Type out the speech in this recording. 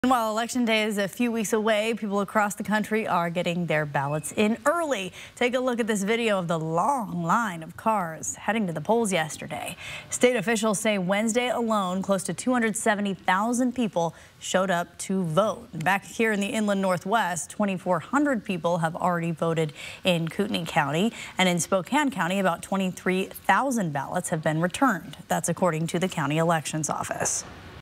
While Election Day is a few weeks away, people across the country are getting their ballots in early. Take a look at this video of the long line of cars heading to the polls yesterday. State officials say Wednesday alone, close to 270,000 people showed up to vote. Back here in the inland Northwest, 2,400 people have already voted in Kootenai County, and in Spokane County, about 23,000 ballots have been returned. That's according to the county elections office.